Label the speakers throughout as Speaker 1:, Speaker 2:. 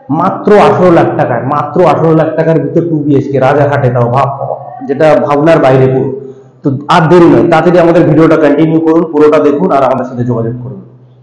Speaker 1: মাত্র 18 লাখ টাকায়, মাত্র 18 লাখ টাকার ভিতর 2 BHK রাজারহাটে, তাও যেটা ভাবনার বাইরে পুরো। তো আর দেরি নয়, তাড়াতাড়ি আমাদের ভিডিওটা কন্টিনিউ করুন, পুরোটা দেখুন আর আমাদের সাথে যোগাযোগ করুন।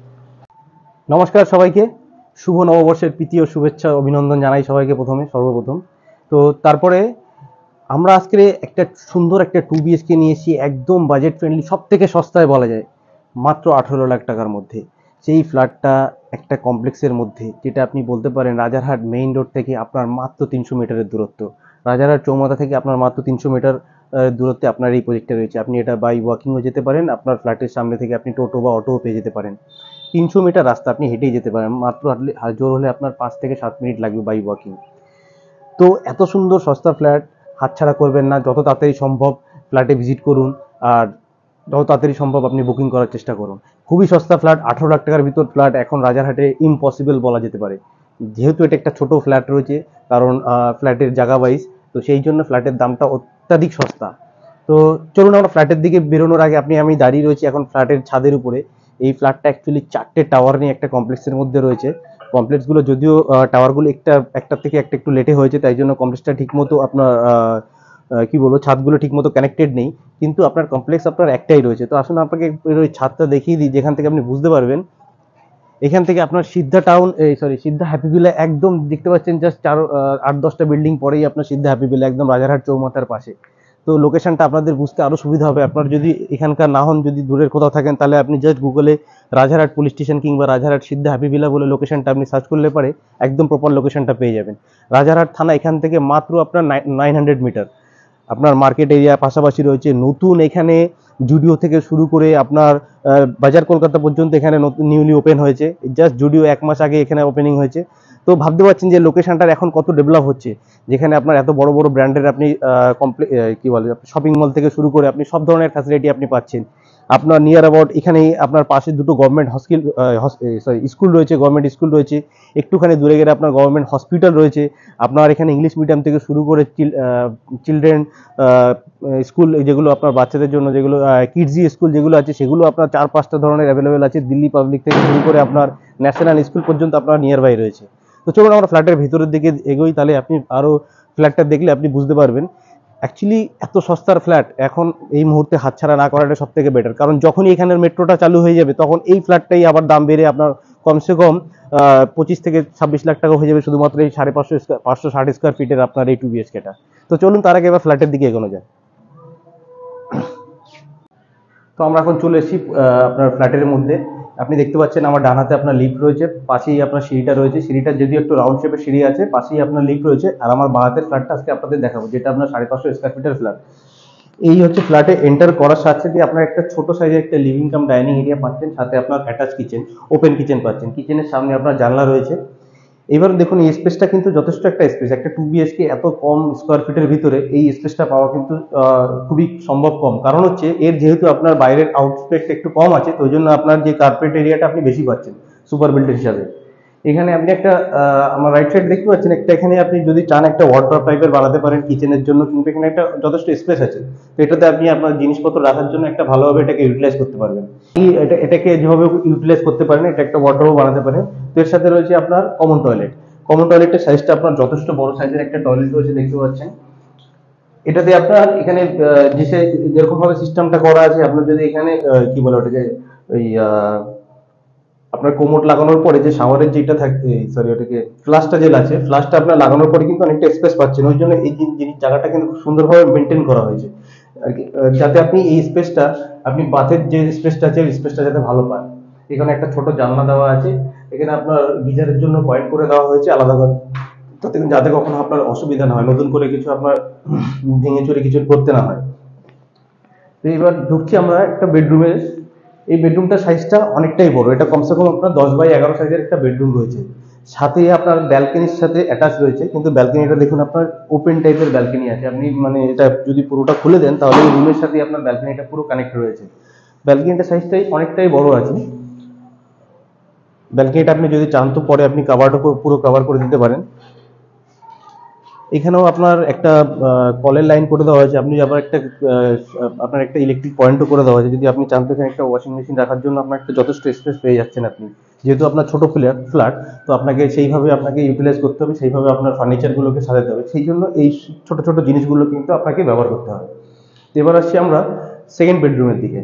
Speaker 1: নমস্কার সবাইকে, শুভ নববর্ষের প্রীতি ও শুভেচ্ছা অভিনন্দন জানাই সবাইকে সর্বপ্রথম। তো তারপরে আমরা আজকে একটা সুন্দর একটা 2 BHK নিয়ে এসেছি, একদম বাজেট ফ্রেন্ডলি, সব থেকে সস্তায় বলা যায়, মাত্র 18 লাখ টাকার মধ্যে। সেই ফ্ল্যাটটা একটা কমপ্লেক্সের মধ্যে, যেটা আপনি বলতে পারেন রাজারহাট মেইন রোড থেকে আপনার মাত্র 300 মিটারের দূরত্ব, রাজারহাট চৌমাথা থেকে আপনার মাত্র 300 মিটার দূরত্বে আপনার এই প্রজেক্টটা রয়েছে। আপনি এটা বাই ওয়াকিংও যেতে পারেন, আপনার ফ্ল্যাটের সামনে থেকে আপনি টোটো বা অটোও পেয়ে যেতে পারেন। 300 মিটার রাস্তা আপনি হেঁটেই যেতে পারেন, মাত্র জোর হলে আপনার 5 থেকে 7 মিনিট লাগবে বাই ওয়াকিং। তো এত সুন্দর সস্তা ফ্ল্যাট হাতছাড়া করবেন না, যত তাড়াতাড়ি সম্ভব ফ্ল্যাটে ভিজিট করুন আর যত তাড়াতাড়ি সম্ভব আপনি বুকিং করার চেষ্টা করুন। খুবই সস্তা ফ্ল্যাট, 18 লাখ টাকার ভিতর ফ্ল্যাট এখন রাজারহাটে ইম্পসিবল বলা যেতে পারে, যেহেতু এটা একটা ছোট ফ্ল্যাট রয়েছে, কারণ ফ্ল্যাটের জায়গা ওয়াইজ, তো সেই জন্য ফ্ল্যাটের দামটা অত্যাধিক সস্তা। তো চলুন আমরা ফ্ল্যাটের দিকে বেরোনোর আগে, আমি দাঁড়িয়ে রয়েছি এখন ফ্ল্যাটের ছাদের উপরে। এই ফ্ল্যাটটা অ্যাকচুয়ালি 4টে টাওয়ার নিয়ে একটা কমপ্লেক্সের মধ্যে রয়েছে। কমপ্লেক্সগুলো যদিও টাওয়ারগুলো একটা থেকে একটা একটু লেটে হয়েছে, তাই জন্য কমপ্লেক্সটা ঠিকমতো আপনার কি বলবো, ছাদগুলো ঠিকমতো কানেক্টেড নেই, কিন্তু আপনার কমপ্লেক্স আপনার একটাই রয়েছে। তো আসুন আপনাকে ওই ছাদটা দেখিয়ে দিই, যেখান থেকে আপনি বুঝতে পারবেন। এখান থেকে আপনার Siddha town, Siddha happy villa একদম দেখতে পাচ্ছেন, জাস্ট 8-10টা বিল্ডিং পরেই আপনার সিদ্ধা হ্যাপি ভিলা, একদম রাজারহাট চৌমাথার পাশে। তো লোকেশনটা আপনাদের বুঝতে আরো সুবিধা হবে। আপনার যদি এখানকার না হন, যদি দূরের কোথাও থাকেন, তাহলে আপনি জাস্ট গুগলে রাজারহাট পুলিশ স্টেশন কিংবা রাজারহাট সিদ্ধা হ্যাপি ভিলা বলে লোকেশনটা আপনি সার্চ করলে পারে একদম প্রপার লোকেশনটা পেয়ে যাবেন। রাজারহাট থানা এখান থেকে মাত্র আপনার 900 মিটার। আপনার মার্কেট এরিয়া পাশাপাশি রয়েছে, নতুন এখানে জুডিও থেকে শুরু করে আপনার বাজার কলকাতা পর্যন্ত এখানে নিউলি ওপেন হয়েছে। জাস্ট জুডিও 1 মাস আগে এখানে ওপেনিং হয়েছে। তো ভাবতে পারছেন যে লোকেশনটার এখন কত ডেভেলপ হচ্ছে, যেখানে আপনার এত বড় বড় ব্র্যান্ডের আপনি কি বলে শপিং মল থেকে শুরু করে আপনি সব ধরনের ফ্যাসিলিটি আপনি পাচ্ছেন। আপনার নিয়ার অ্যাবাউট এখানেই আপনার পাশে দুটো গভর্নমেন্ট স্কুল রয়েছে, গভর্নমেন্ট স্কুল রয়েছে। একটুখানি দূরে গেলে আপনার গভর্নমেন্ট হসপিটাল রয়েছে। আপনার এখানে ইংলিশ মিডিয়াম থেকে শুরু করে চিলড্রেন স্কুল, যেগুলো আপনার বাচ্চাদের জন্য, যেগুলো কিডজি স্কুল যেগুলো আছে, সেগুলো আপনার 4-5টা ধরনের অ্যাভেলেবেল আছে। দিল্লি পাবলিক থেকে শুরু করে আপনার ন্যাশনাল স্কুল পর্যন্ত আপনার নিয়ার বাই রয়েছে। তো চলুন আমরা ফ্ল্যাটের ভিতরের দিকে এগোই, তাহলে আপনি আরো ফ্ল্যাটটা দেখলে আপনি বুঝতে পারবেন। অ্যাকচুয়ালি এত সস্তার ফ্ল্যাট এখন এই মুহূর্তে হাতছাড়া না করাটা সব থেকে বেটার, কারণ যখনই এখানের মেট্রোটা চালু হয়ে যাবে, তখন এই ফ্ল্যাটটাই আবার দাম বেড়ে আপনার কমসে কম 25 থেকে 26 লাখ টাকা হয়ে যাবে, শুধুমাত্র এই 560 স্কোয়ার ফিটের আপনার এই 2 BHKটা। তো চলুন তার আগে এবার ফ্ল্যাটের দিকে এগোনো যায়। তো আমরা এখন চলে এসেছি আপনার ফ্ল্যাটের মধ্যে। আপনি দেখতে পাচ্ছেন আমার ডান হাতে আপনার লিফট রয়েছে, পাশেই আপনার সিঁড়িটা রয়েছে। সিঁড়িটা যদিও একটু রাউন্ড শেপের সিঁড়ি আছে, পাশেই আপনার লিফট রয়েছে। আর আমার বাঁ হাতের ফ্ল্যাটটা আজকে আপনাদের দেখাবো, যেটা আপনার 550 স্কোয়ার ফিটের ফ্ল্যাট। এই হচ্ছে ফ্ল্যাটে এন্টার করার সাথে সাথে আপনার একটা ছোট সাইজের একটা লিভিং কাম ডাইনিং এরিয়া পাচ্ছেন, সাথে আপনার অ্যাটাচ কিচেন, ওপেন কিচেন পাচ্ছেন। কিচেনের সামনে আপনার জানলা রয়েছে। এবার দেখুন এই স্পেসটা কিন্তু যথেষ্ট একটা স্পেস, একটা 2 BHK এত কম স্কোয়ার ফিটের ভিতরে এই স্পেসটা পাওয়া কিন্তু খুবই সম্ভব কম। কারণ হচ্ছে এর যেহেতু আপনার বাইরের আউট স্পেস একটু কম আছে, তো ওই জন্য আপনার যে কার্পেট এরিয়াটা আপনি বেশি পাচ্ছেন সুপার বিল্ডার হিসাবে। এখানে আপনি একটা আমার রাইট সাইড দেখতে পাচ্ছেন, একটা এখানে আপনি যদি চান একটা ওয়ার্ডরোব টাইপের বানাতে পারেন কিচেনের জন্য, কিন্তু এখানে একটা যথেষ্ট স্পেস আছে। তো এটাতে আপনি আপনার জিনিসপত্র রাখার জন্য একটা ভালোভাবে এটাকে ইউটিলাইজ করতে পারবেন। এটাকে যেভাবে ইউটিলাইজ করতে পারেন, এটা একটা ওয়ার্ডরোব বানাতে পারেন। তো এর সাথে রয়েছে আপনার কমন টয়লেট। কমন টয়লেটের সাইজটা আপনার যথেষ্ট বড় সাইজের একটা টয়লেট রয়েছে, দেখতে পাচ্ছেন। এটাতে আপনার এখানে যেরকম ভাবে সিস্টেমটা করা আছে, আপনার যদি এখানে কি বলে ওটাকে ওই আপনার কোমোড লাগানোর পরে যে শাওয়ারের যেটা থাকে, ওটাকে ফ্লাশটা যে আছে, ফ্লাশটা আপনার লাগানোর পরে কিন্তু অনেকটা স্পেস পাচ্ছেন। ওই জন্য এই জায়গাটা কিন্তু খুব সুন্দরভাবে মেনটেন করা হয়েছে আর কি, যাতে আপনি এই স্পেসটা, আপনি বাথের যে স্পেসটা আছে, স্পেসটা যাতে ভালো পান। এখানে একটা ছোট জানলা দেওয়া আছে, এখানে আপনার গিজারের জন্য পয়েন্ট করে দেওয়া হয়েছে আলাদাভাবে, যাতে কখনো আপনার অসুবিধা না হয়, নতুন করে কিছু আপনার ভেঙে চুরে কিছু করতে না হয়। তো এবার ঢুকছি আমরা একটা বেডরুমে। এই বেডরুমটার সাইজটা অনেকটাই বড়, এটা কমসে কম আপনার 10x11 সাইজের একটা বেডরুম রয়েছে। সাথে আপনার ব্যালকনির সাথে অ্যাটাচ রয়েছে, কিন্তু ব্যালকনিটা দেখুন আপনার ওপেন টাইপের ব্যালকনি আছে। আপনি মানে এটা যদি পুরোটা খুলে দেন, তাহলে এই রুমের সাথে আপনার ব্যালকনিটা পুরো কানেক্ট রয়েছে। ব্যালকনিটার সাইজটাই অনেকটাই বড় আছে। ব্যালকনিটা আপনি যদি চান তো পরে আপনি পুরো কভার করে দিতে পারেন। এখানেও আপনার একটা কলের লাইন করে দেওয়া হয়েছে, আপনি আবার একটা আপনার একটা ইলেকট্রিক পয়েন্টও করে দেওয়া হয়েছে। যদি আপনি চান তো এখানে একটা ওয়াশিং মেশিন রাখার জন্য আপনার একটা যথেষ্ট স্পেস পেয়ে যাচ্ছেন আপনি। যেহেতু আপনার ছোট ফ্ল্যাট, তো আপনাকে সেইভাবে আপনাকে ইউটিলাইজ করতে হবে, সেইভাবে আপনার ফার্নিচারগুলোকে সাজাতে হবে, সেই জন্য এই ছোট ছোট জিনিসগুলো কিন্তু আপনাকে ব্যবহার করতে হবে। তো এবার আসছি আমরা সেকেন্ড বেডরুমের দিকে।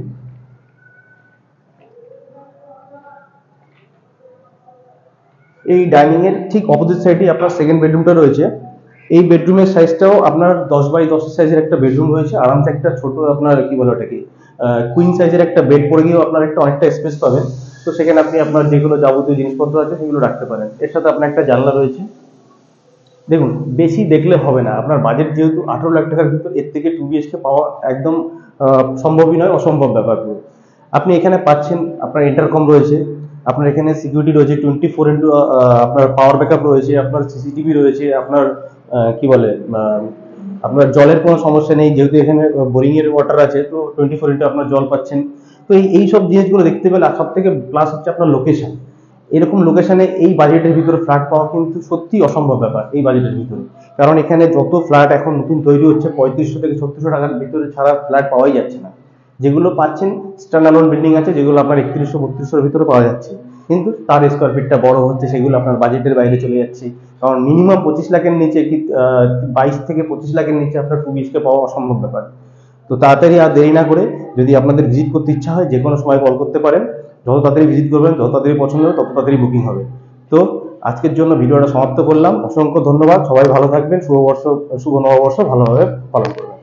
Speaker 1: এই ডাইনিং এর ঠিক অপোজিট সাইডে আপনার সেকেন্ড বেডরুমটা রয়েছে। এই বেডরুমের সাইজটাও আপনার 10x10 সাইজের একটা বেডরুম রয়েছে। আরামসে একটা ছোট আপনার কি বলে ওটাকে কুইন সাইজের একটা বেড পড়ে গিয়েও আপনার একটা অনেকটা স্পেস পাবেন। তো সেখানে আপনি আপনার যেগুলো যাবতীয় জিনিসপত্র আছে সেগুলো রাখতে পারেন। এর সাথে আপনার একটা জানলা রয়েছে। দেখুন, বেশি দেখলে হবে না, আপনার বাজেট যেহেতু 18 লাখ টাকার ভিতর, এর থেকে 2 BHK পাওয়া একদম সম্ভবই নয়, অসম্ভব ব্যাপারগুলো। আপনি এখানে পাচ্ছেন, আপনার ইন্টারকম রয়েছে, আপনার এখানে সিকিউরিটি রয়েছে, 24x আপনার পাওয়ার ব্যাকআপ রয়েছে, আপনার সিসিটিভি রয়েছে, আপনার কি বলে আপনার জলের কোনো সমস্যা নেই, যেহেতু এখানে বোরিং এর ওয়াটার আছে, তো 24x আপনার জল পাচ্ছেন। তো এই সব জিনিসগুলো দেখতে পেলে, আর সব থেকে প্লাস হচ্ছে আপনার লোকেশন। এরকম লোকেশনে এই বাজেটের ভিতরে ফ্ল্যাট পাওয়া কিন্তু সত্যি অসম্ভব ব্যাপার এই বাজেটের ভিতরে। কারণ এখানে যত ফ্ল্যাট এখন নতুন তৈরি হচ্ছে, 3500 থেকে 3600 টাকার ভিতরে ছাড়া ফ্ল্যাট পাওয়াই যাচ্ছে না। যেগুলো পাচ্ছেন স্ট্যান্ডালোন বিল্ডিং আছে, যেগুলো আপনার 3100-3200 ভিতরে পাওয়া যাচ্ছে, কিন্তু তার স্কোয়ার ফিটটা বড় হচ্ছে, সেগুলো আপনার বাজেটের বাইরে চলে যাচ্ছে। কারণ মিনিমাম 25 লাখের নিচে কি 22 থেকে 25 লাখের নিচে আপনার 2 BHK পাওয়া অসম্ভব ব্যাপার। তো তাড়াতাড়ি আর দেরি না করে, যদি আপনাদের ভিজিট করতে ইচ্ছা হয়, যে কোনো সময় কল করতে পারেন। যত তাড়াতাড়ি ভিজিট করবেন, যত তাড়াতাড়ি পছন্দ হবে, তত তাড়াতাড়ি বুকিং হবে। তো আজকের জন্য ভিডিওটা সমাপ্ত করলাম। অসংখ্য ধন্যবাদ, সবাই ভালো থাকবেন। শুভ নববর্ষ ভালোভাবে পালন করবেন।